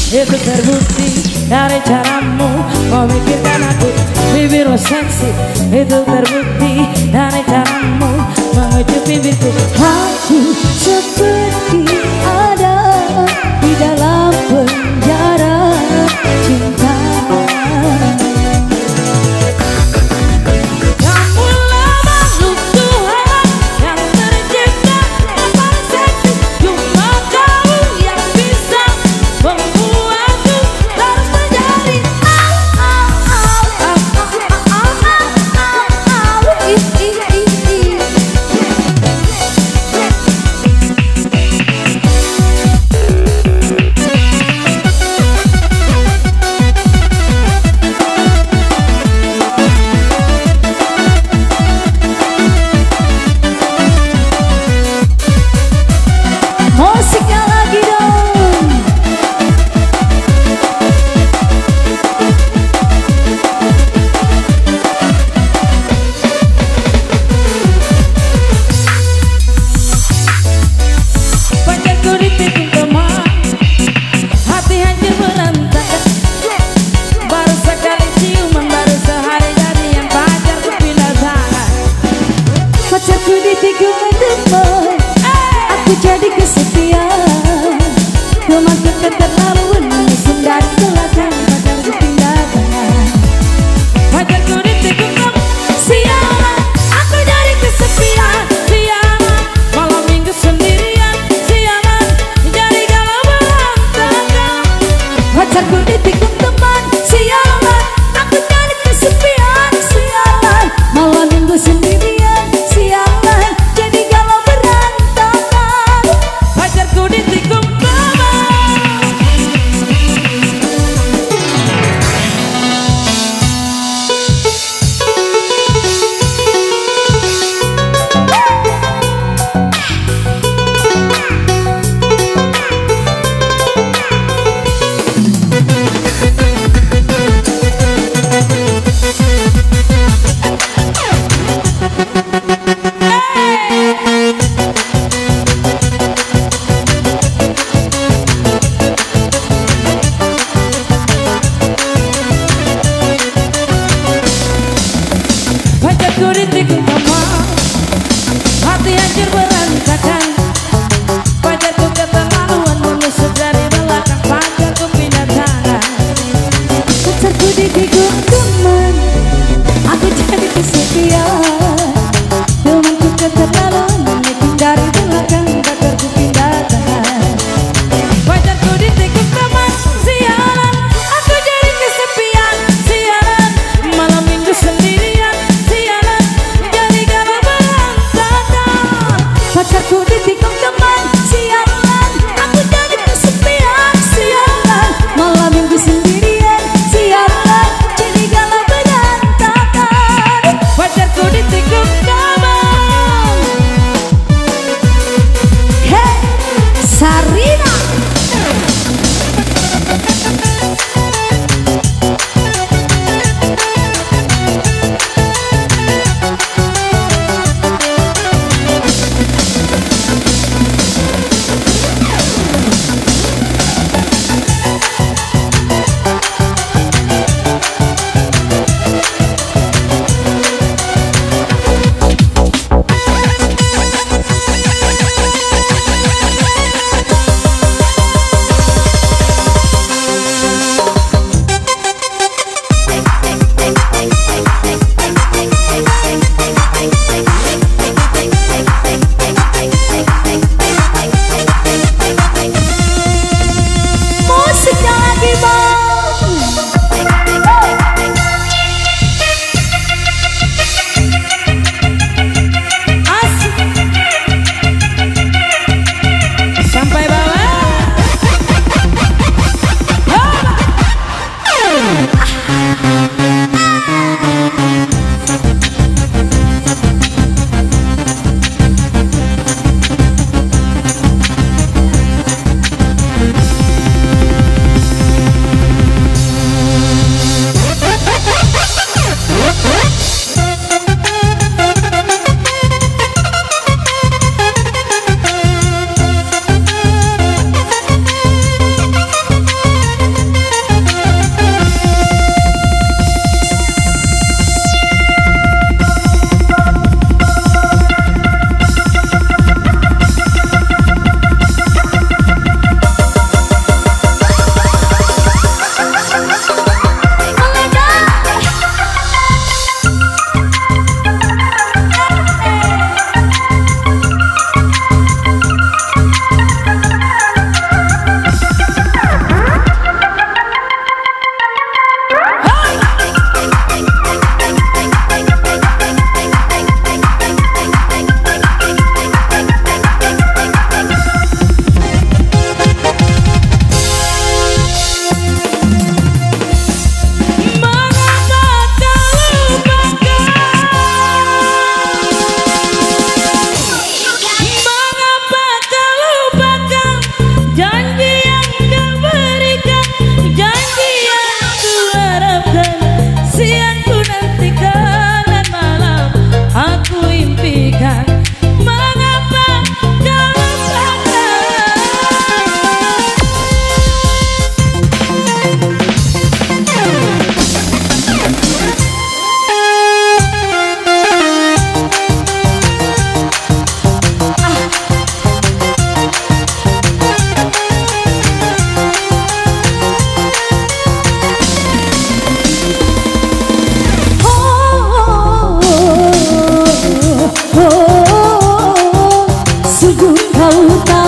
itu terbukti dari caramu memikirkan aku. Bibirmu seksi, itu terbukti dari caramu mengecup bibirku. Aku seperti ada di dalam penjara cinta. Kamulah makhluk Tuhan yang tercipta yang paling seksi. Cuma kamu yang bisa membuatku terus menjadi Musiknya lagi dong. pacarku ditikung teman, hati hancur berantakan. Baru sekali ciuman, baru sehari jadian, pacarku pindah tangan. Pacarku ditikung teman, aku jadi kesepian. Temanku keterlaluan mengisum dari belakang. Pacarku pindah tangan. Pacarku ditikung teman, sialan, aku jadi kesepian. Sialan, malam minggu sendirian. Sialan, jadi galau berantakan. Pacarku ditikung teman, sialan, aku jadi kesepian. Sialan, malam minggu sendirian. Sialan, jadi galau berantakan. Pacarku ditikung teman.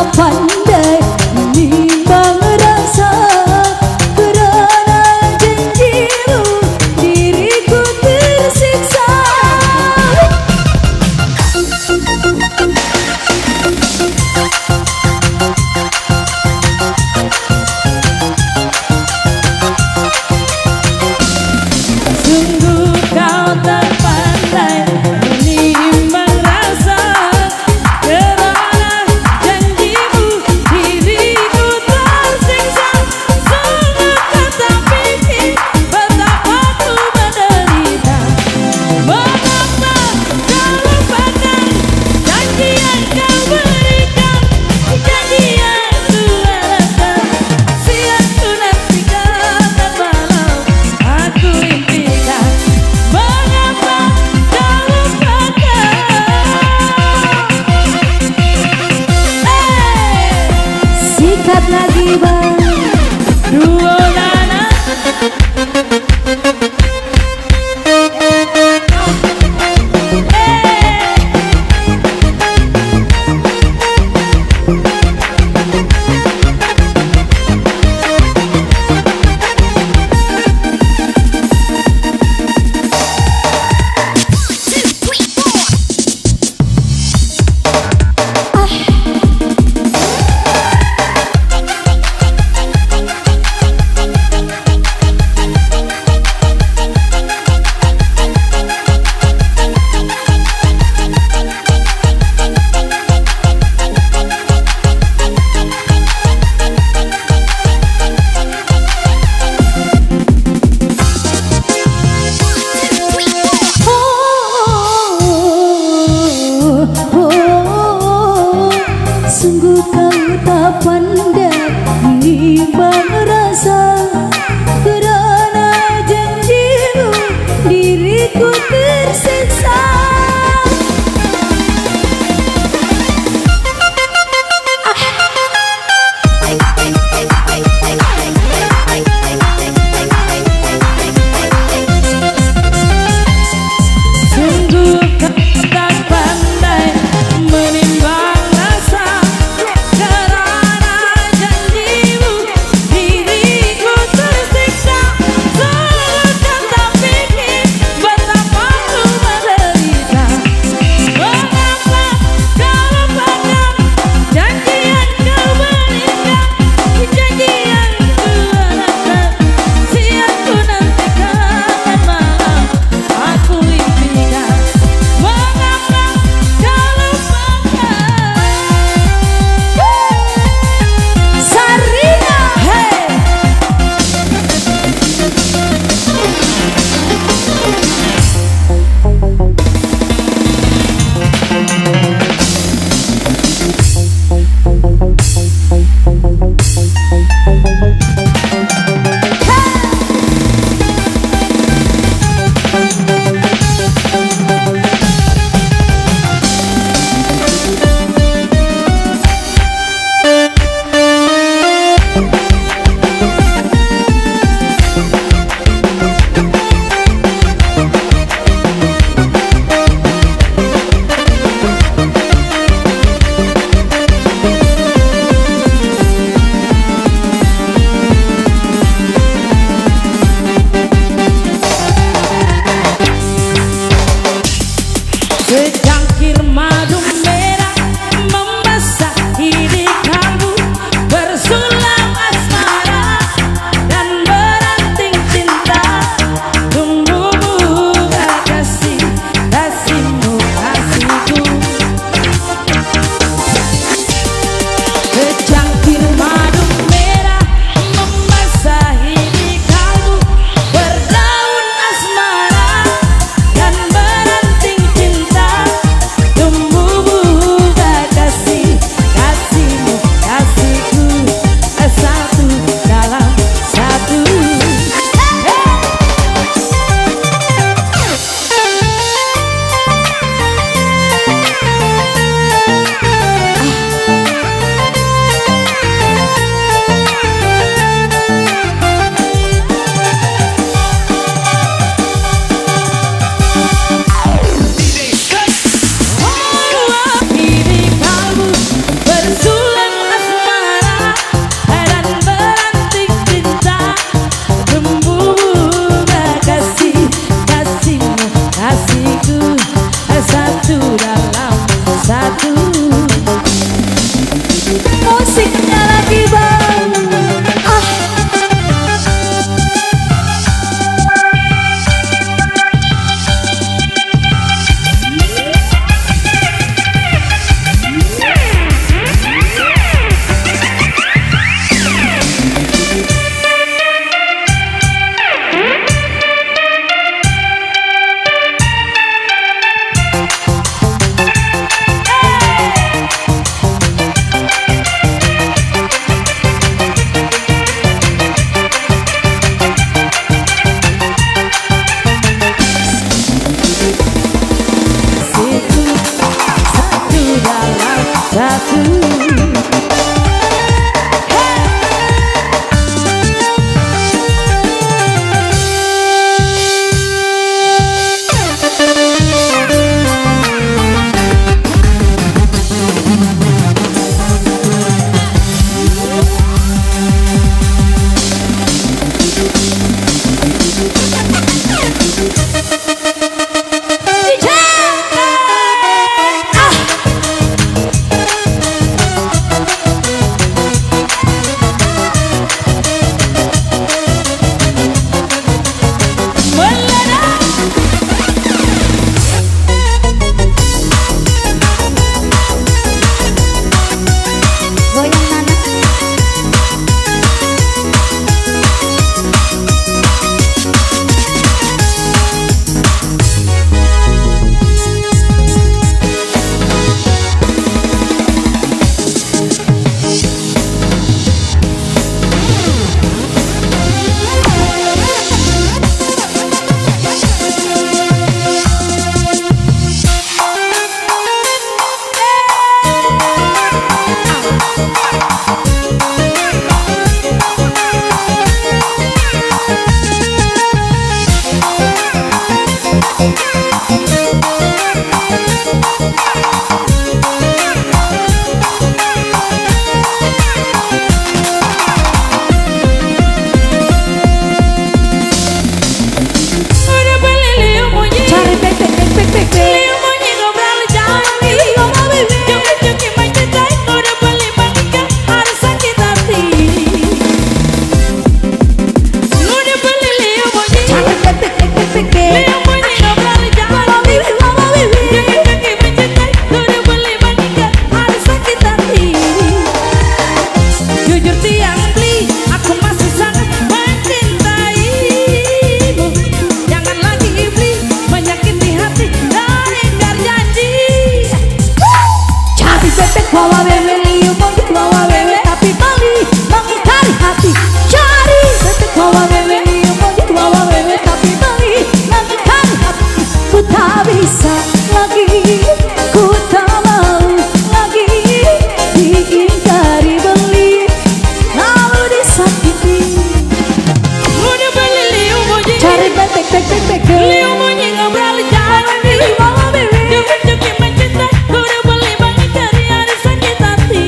pandai menimbang rasa, karena janjimu diriku tersiksa. Sungguh kau tak pandai menimbang rasa, karena janjimu diriku tersiksa. Sungguh kau tak pikir betapa ku menderita. Mengapa kau lupakan janji yang kau berikan, janji yang ku harapkan, siang ku nantikan dan malam aku impikan. Mengapa kau lupakan? Sikat lagi bang. Duo nana. Sungguh kau tak pandai menimbang rasa, karena janjimu diriku tersiksa. Sungguh kau tak pandai menimbang rasa, karena janjimu diriku tersiksa. Sungguh kau tak pikir betapa cintaku. Wawa wewe liu mungkin wawa wewe tapi bali mengingkari hati cari bebek. Wawa wewe liu mungkin wawa wewe tapi bali mengingkari hati. Ku tak bisa lagi, ku tak mau lagi diingkari beli lalu disakiti. Udah beli liu mungkin Cari bebek liu mungkin ngobrol jangan di wawa wewe Cuki mencintai udah beli banyak dari ada sakit hati.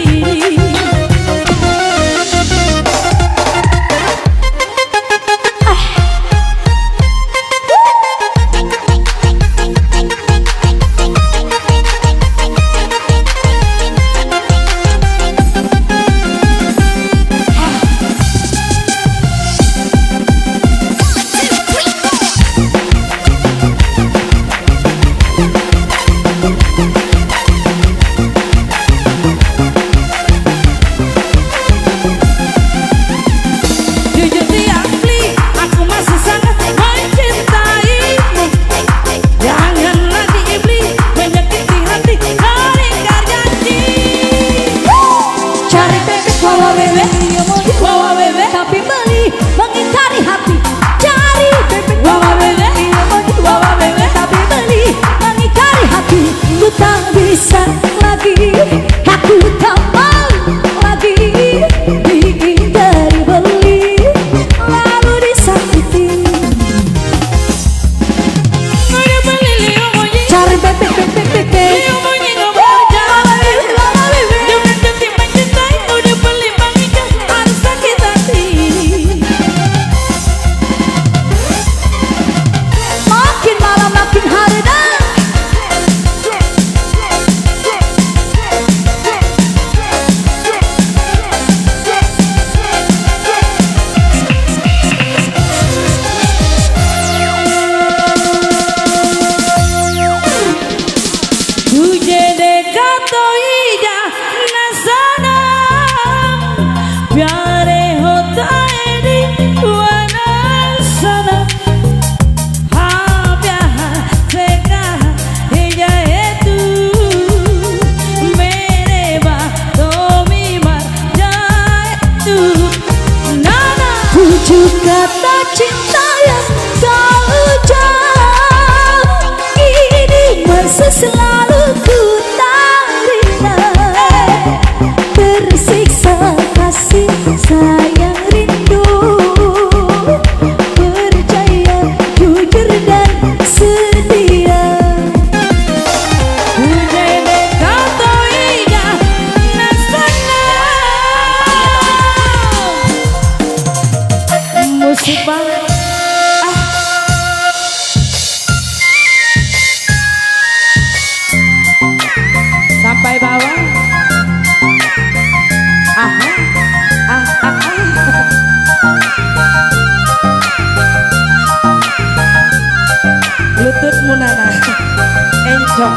Jujur tiang beli, aku masih sangat mencintaimu. Jangan lagi iblis menyakiti hati, melingkar janji. cari bebek wawa wewe liu mungkin wawa wewe tapi beli mengingkari hati. Cari bebek wawa wewe liu mungkin wawa wewe tapi beli mengingkari hati. Ku tak bisa lagi, aku tak mau lagi diingkari beli lalu disakiti. Udah beli liu mungkin Cari bebek liu mungkin ngobrol jangan. wawa wewe Jangan cuki mencintai udah beli banyak harus sakit hati. makin malam makin hari dah. तुझे देखा तो ही जा न सनम, प्यारे होता है दीवाना सनम। हाँ प्यार से कहा ही जाए तू, मेरे बातों में मर जाए तू। ना ना Tujuh kata cinta yang kau ucap ini masih selalu ku tarikkan. cocok.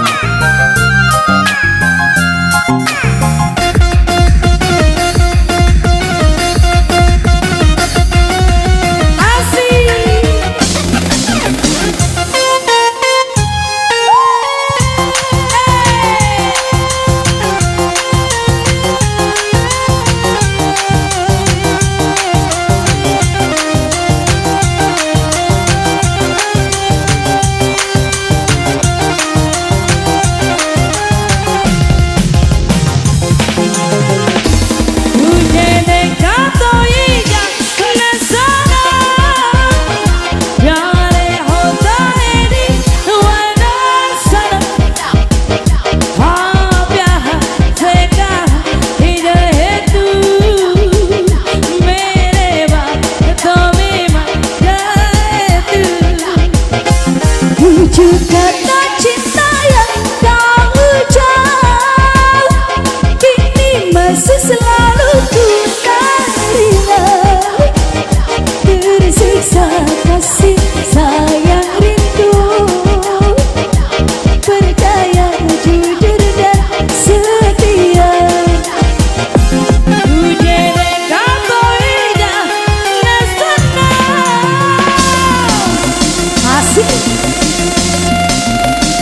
Wujud kata cinta yang kau ucap kini masih selalu ku terima. Tersiksa kasih sayang rindu, percaya jujur dan setia. Asik.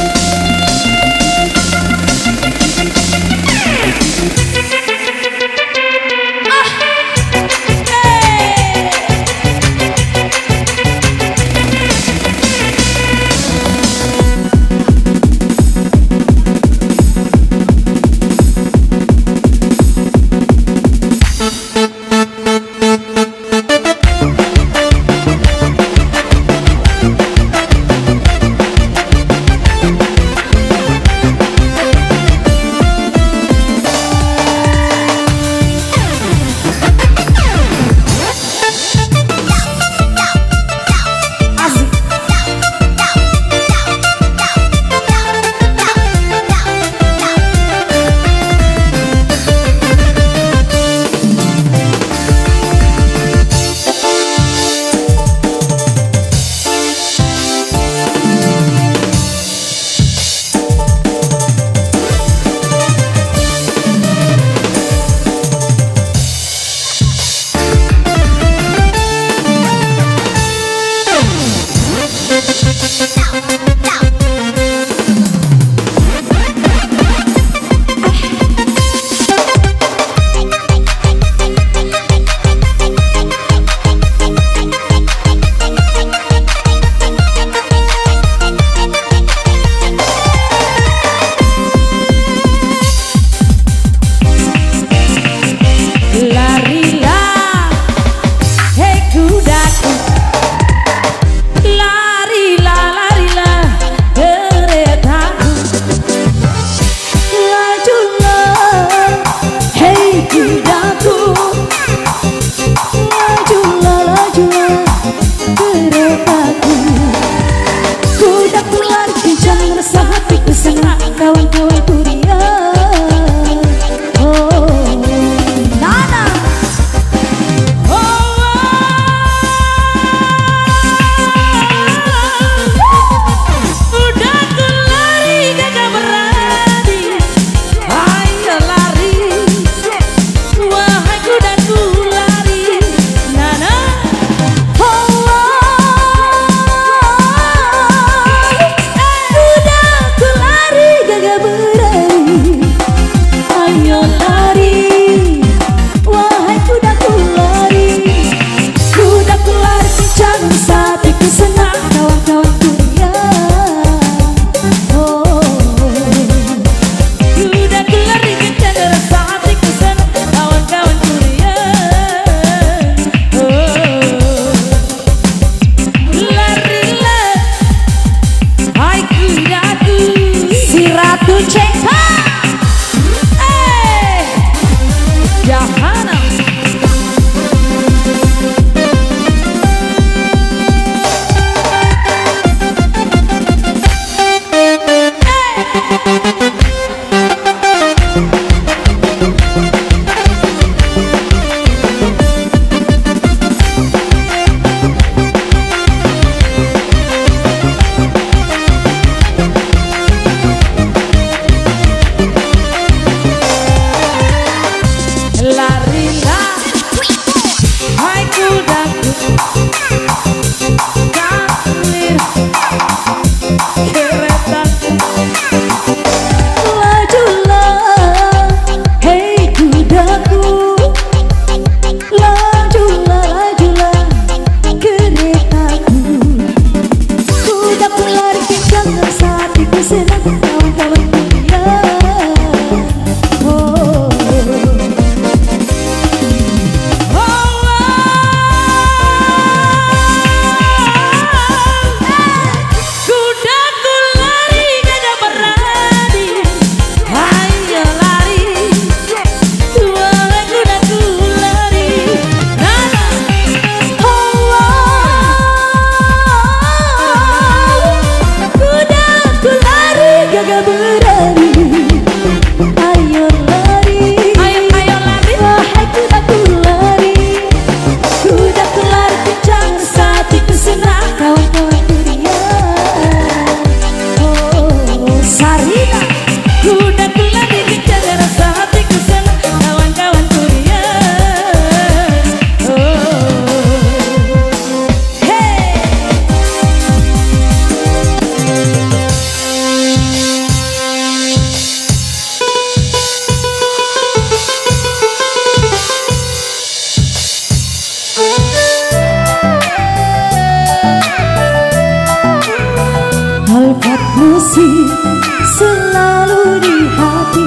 kasih selalu di hati.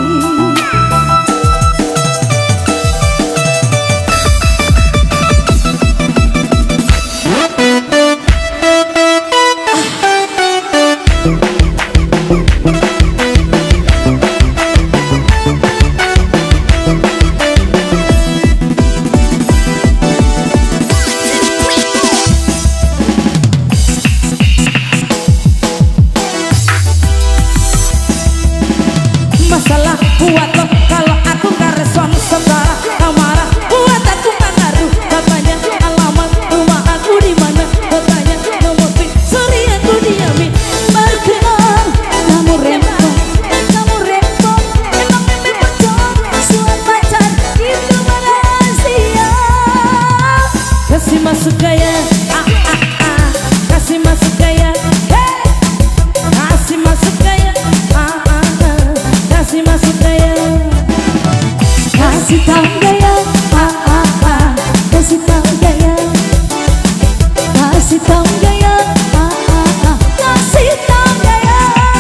Masalah buat lo kalau aku gak respon sementara kau marah buat aku gak ngaruh. Katanya alamat rumah aku di mana, katanya nomor sorry aku diamin. Berkenan kamu rempong, kamu rempong, emang memang dong suat pacar itu rahasia. Kasih masuk gaya, kasih masuk gaya, hey. Kasih masuk gaya, kasih masuk gaya. Kasih tahu gaya, kasih tahu gaya, kasih tahu gaya, kasih tahu gaya.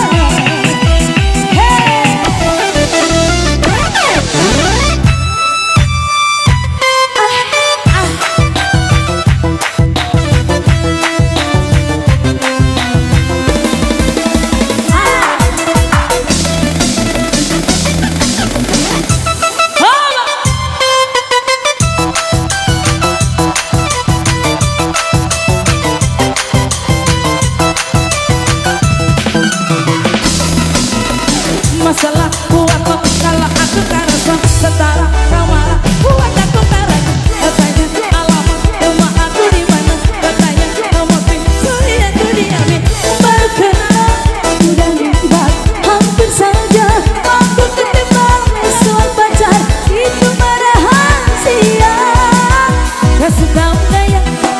Masalah buat lo kalau aku gak respon setara kau marah buat aku gak ragu. Katanya alamat rumah aku di mana, katanya nomor sorry aku diamin. Berkenan udah libat hampir saja aku ketimbang suat pacar itu rahasia. Kasih tahu gaya,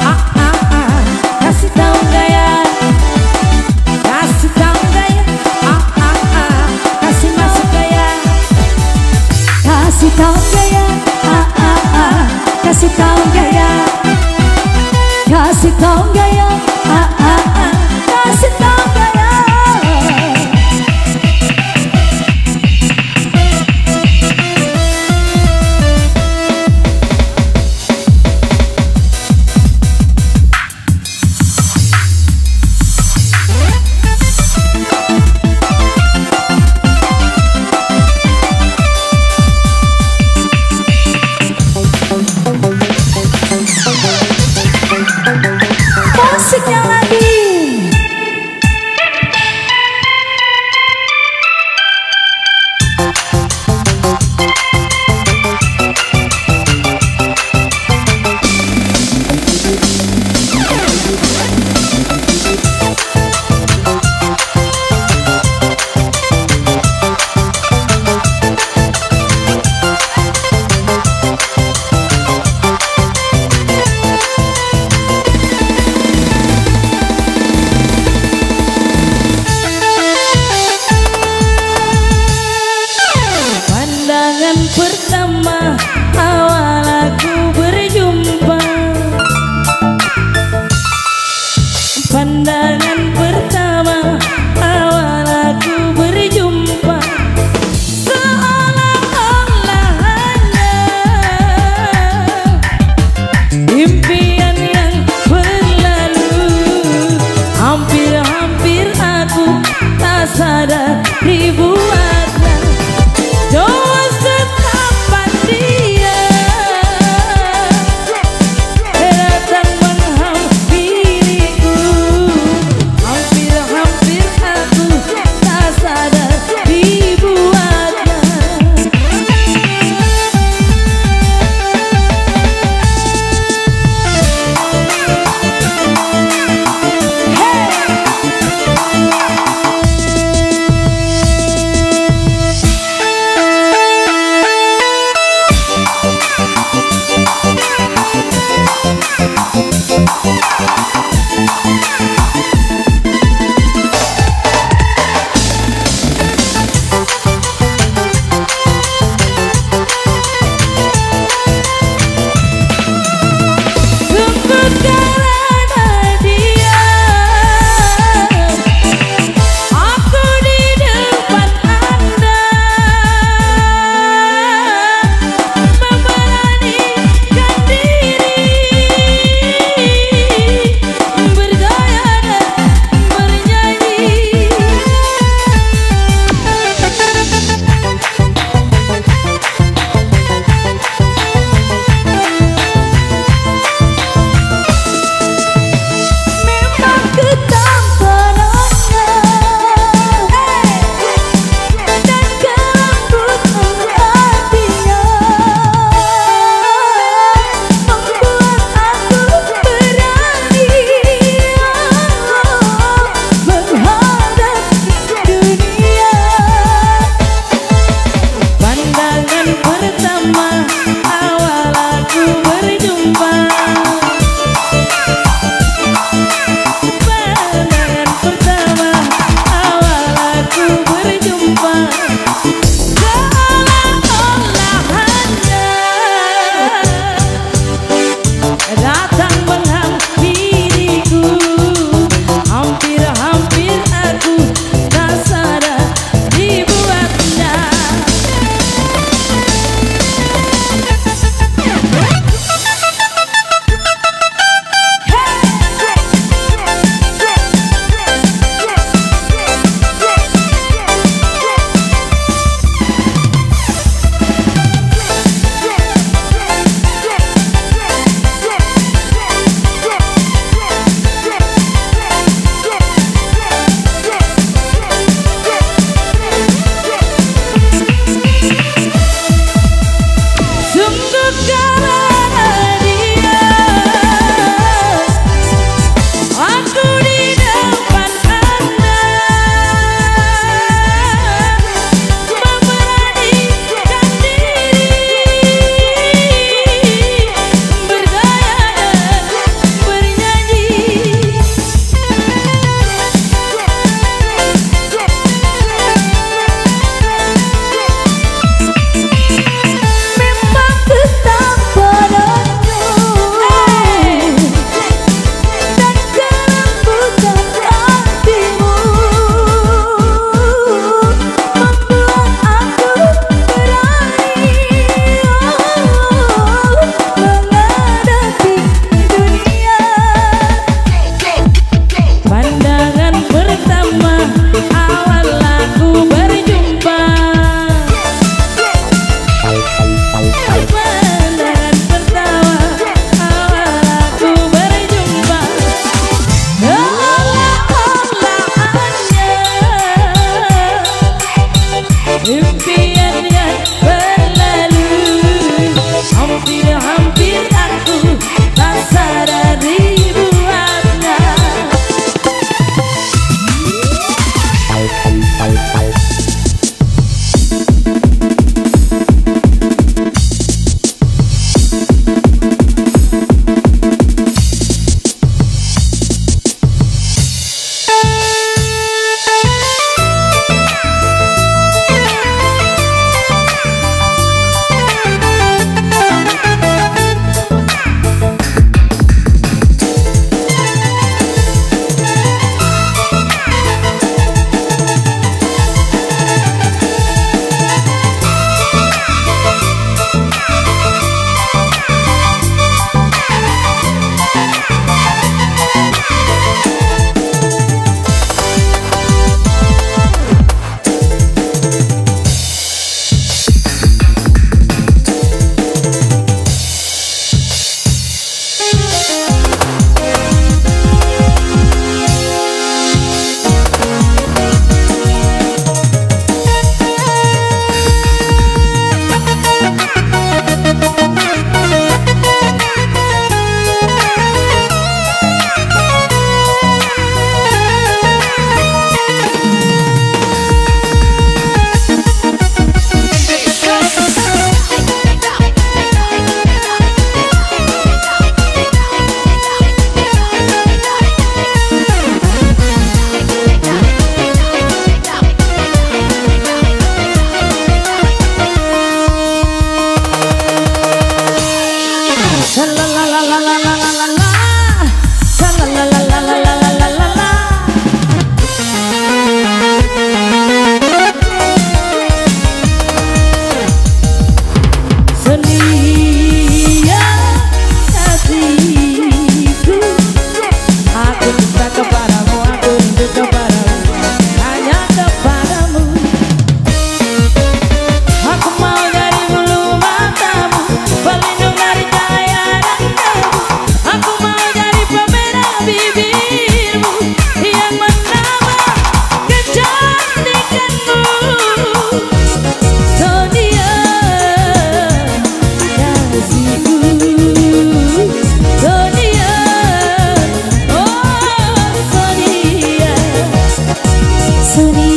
kasih tahu gaya, kasih tahu gaya, kasih masuk gaya. Kasih tahu gaya, kasih tahu gaya, kasih tahu gaya, kasih tahu gaya.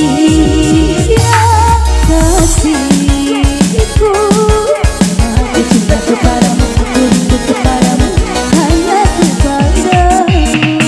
kasihku, aku cinta kepadamu, aku rindu kepadamu, hanya kepadamu.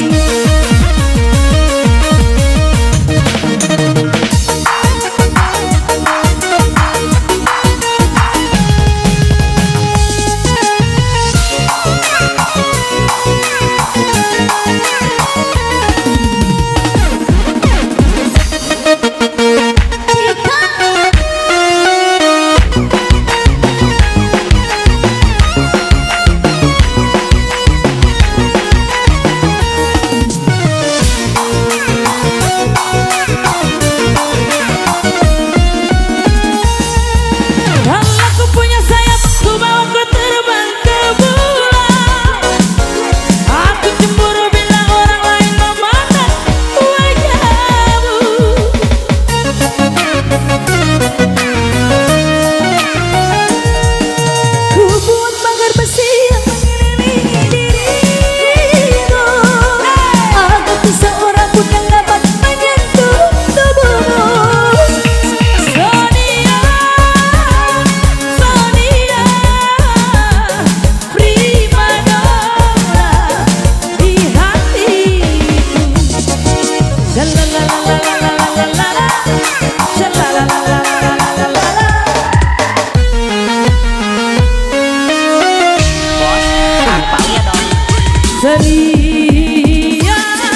Seria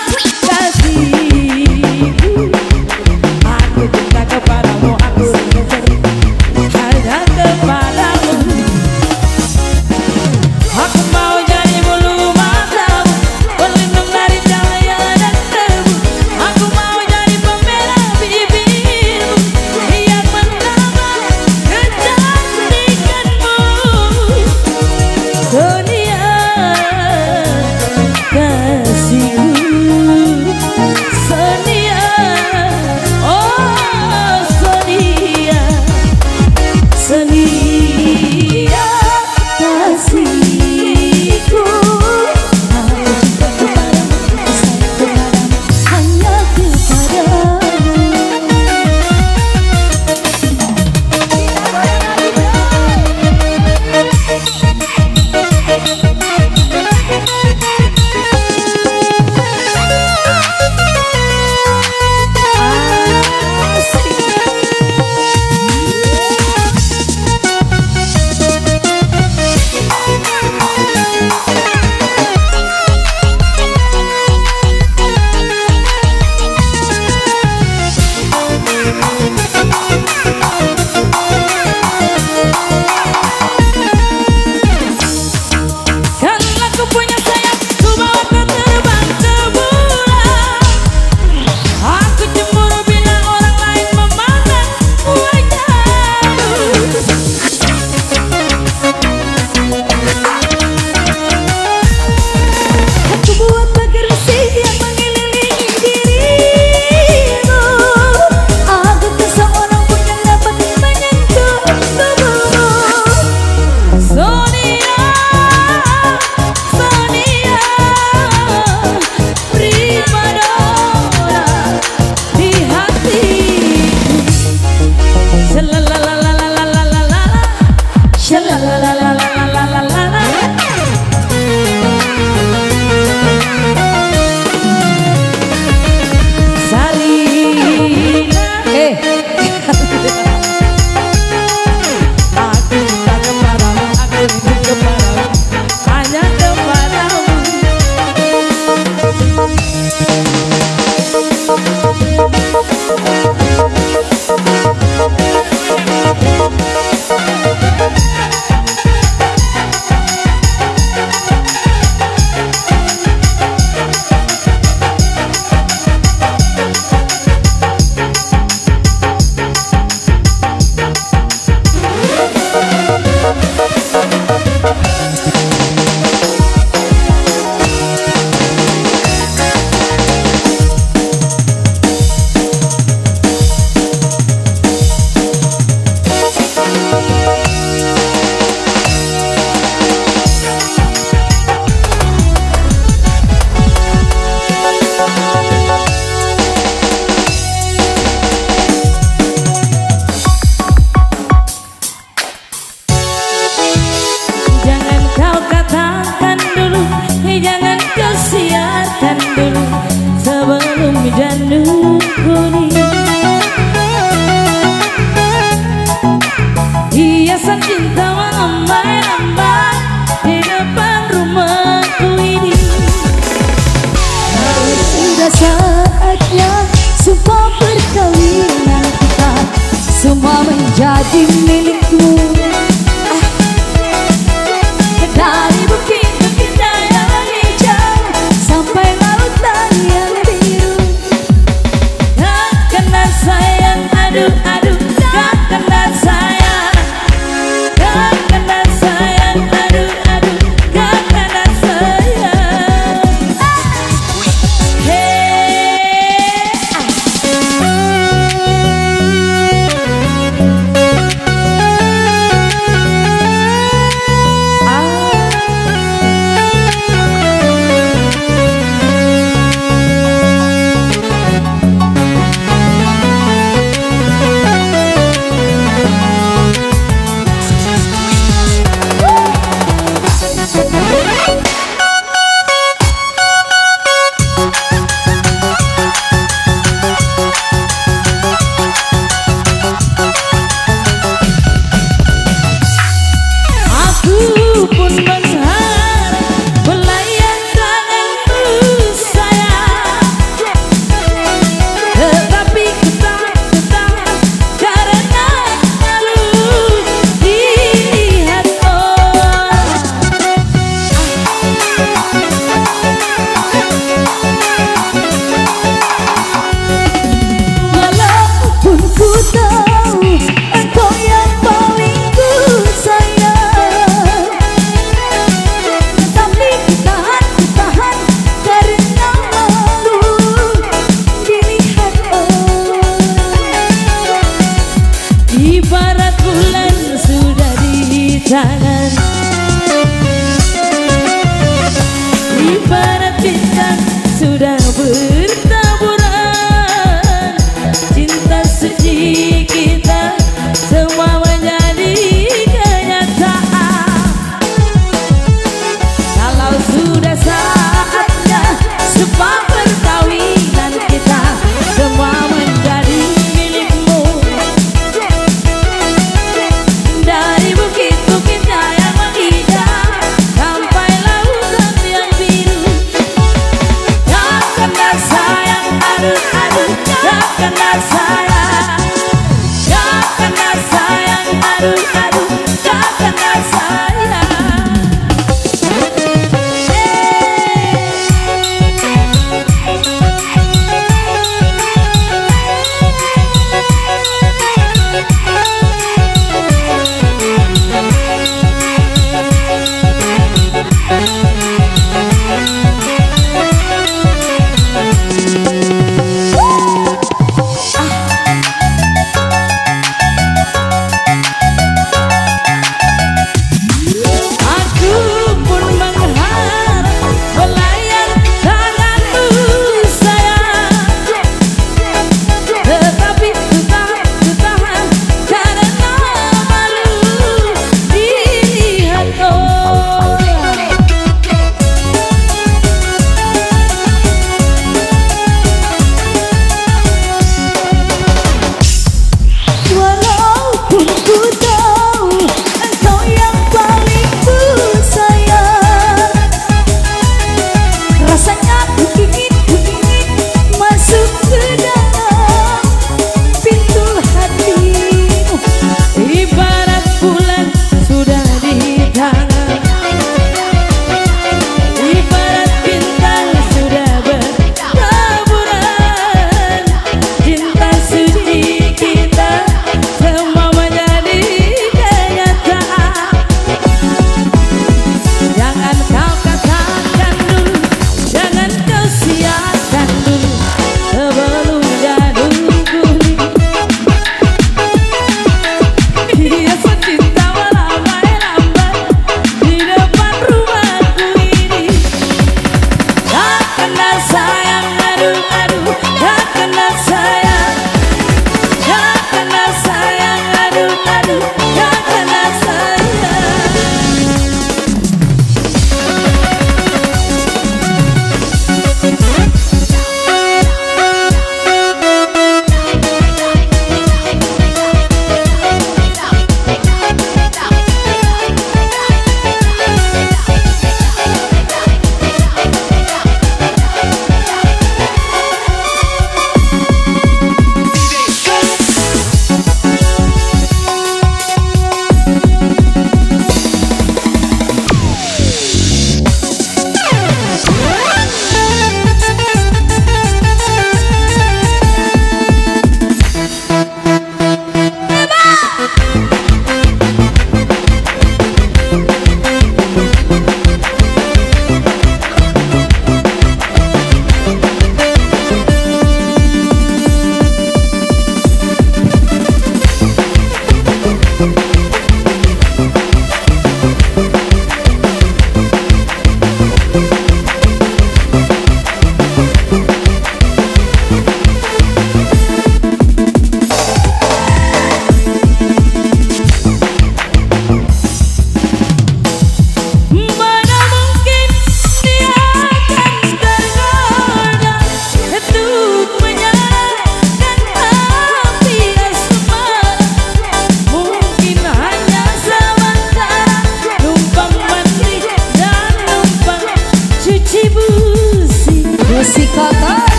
kasihku, aku cinta kepadamu, aku rindu hanya kepadamu. Aku mau jadi bulu matamu, pelindung dari cahaya dan debu. Aku mau jadi pembela bibirmu. aduh aduh gak kena sayang, gak kena sayang, aduh aduh gak kena sayang. Hey,